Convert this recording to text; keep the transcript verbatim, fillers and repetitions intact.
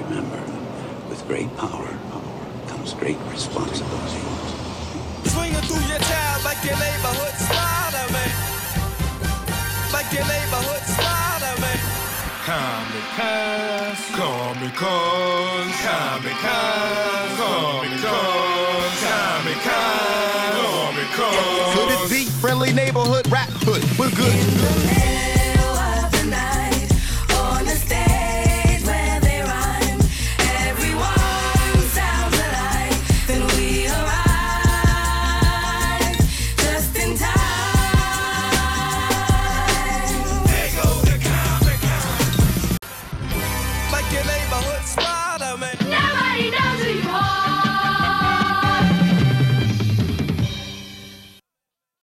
remember, with great power comes great responsibility. Swinging through your town like your neighborhood Spider-Man. Like your neighborhood Spider-Man. Comic-Con, Comic-Con, Comic-Con, Comic-Con, Comic-Con, Comic-Con. Could it be friendly neighborhood rap hood? We're good.